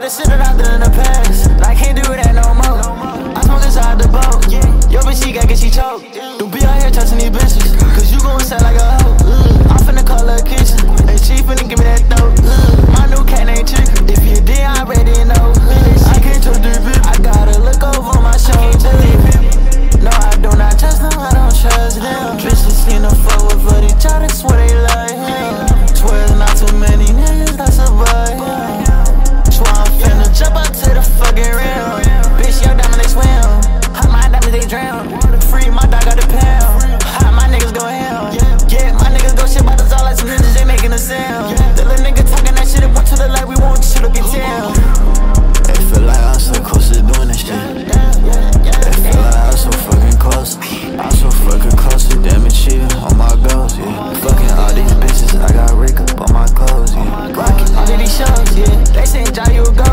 the shit that I done in the past. I can't do that no more. I smoke inside the boat. Yo, bitch, she got get she choked. Don't be out here touching these bitches, cause you gon' sound like a hoe. I'm finna call her a kitchen, and she finna give me that dope. My new cat named Chica. If you did, I already know. I can't trust the bitch. I gotta look over my shoulder. No, I do not trust them, I don't trust them. Bitches seen them fuck with vloodyjahh, that's where they like him. Swear there's not too many niggas that's above him. Swear I'm finna jump up to the fucking rim. Bitch, your diamond they swim, hot my diamonds they drown. Free my dog got a pound, hot my niggas go ham. Yeah, my niggas go shit about this all like some ninjas, they making a sound. The little nigga talking that shit, it went to the light, we won't shit up in town. They feel like I'm so close to doing this shit. They feel like I'm so fucking close. I'm so fucking close to damn achieving all my goals, yeah. Fucking all these bitches, I got Rick up on my clothes, yeah. Rockin' all of these shows, yeah. They saying, Jah, you a go.